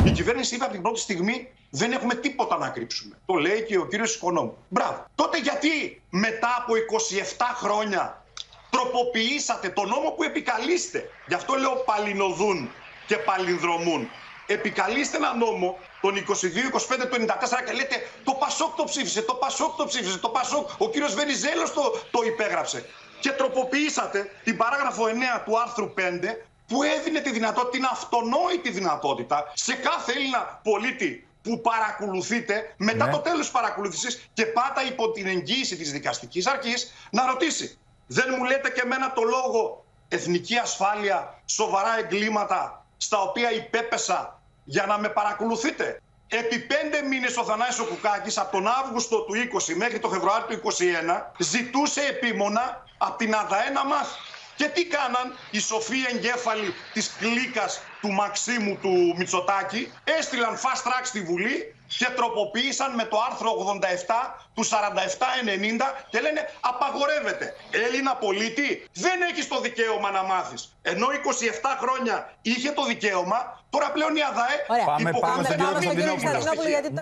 Η κυβέρνηση είπε από την πρώτη στιγμή δεν έχουμε τίποτα να κρύψουμε. Το λέει και ο κύριος Οικονόμου. Μπράβο. Τότε γιατί μετά από 27 χρόνια τροποποιήσατε τον νόμο που επικαλείστε? Γι' αυτό λέω παλινοδούν και παλινδρομούν. Επικαλείστε ένα νόμο τον 22-25 του 94 και λέτε το Πασόκ το ψήφισε, το Πασόκ το ψήφισε, το Πασόκ, ο κύριος Βενιζέλος το υπέγραψε. Και τροποποιήσατε την παράγραφο 9 του άρθρου 5 που έδινε τη δυνατότητα, την αυτονόητη δυνατότητα σε κάθε Έλληνα πολίτη που παρακολουθείτε μετά το τέλος της παρακολούθησης και πάτα υπό την εγγύηση της δικαστικής αρχής να ρωτήσει. Δεν μου λέτε και εμένα το λόγο εθνική ασφάλεια, σοβαρά εγκλήματα στα οποία υπέπεσα για να με παρακολουθείτε? Επί 5 μήνες ο Θανάσης ο Κουκάκης από τον Αύγουστο του 20 μέχρι το Φεβρουάριο του 21 ζητούσε επίμονα από την ΑΔΑΕ να μάθει. Και τι κάναν οι σοφοί εγκέφαλοι της κλίκας του Μαξίμου του Μητσοτάκη? Έστειλαν fast track στη Βουλή και τροποποίησαν με το άρθρο 87 του 4790 και λένε απαγορεύεται. Έλληνα πολίτη, δεν έχεις το δικαίωμα να μάθεις. Ενώ 27 χρόνια είχε το δικαίωμα, τώρα πλέον η ΑΔΑΕ Πάμε στον κύριο Κωνσταντινόπουλο.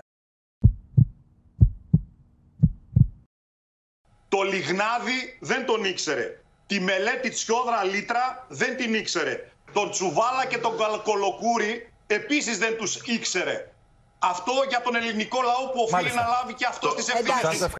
Το Λιγνάδι δεν τον ήξερε. Τη μελέτη Τσιόδρα Λίτρα δεν την ήξερε. Τον Τσουβάλα και τον Κολοκούρη επίσης δεν τους ήξερε. Αυτό για τον ελληνικό λαό που οφείλει να λάβει και αυτός τις ευθύνες.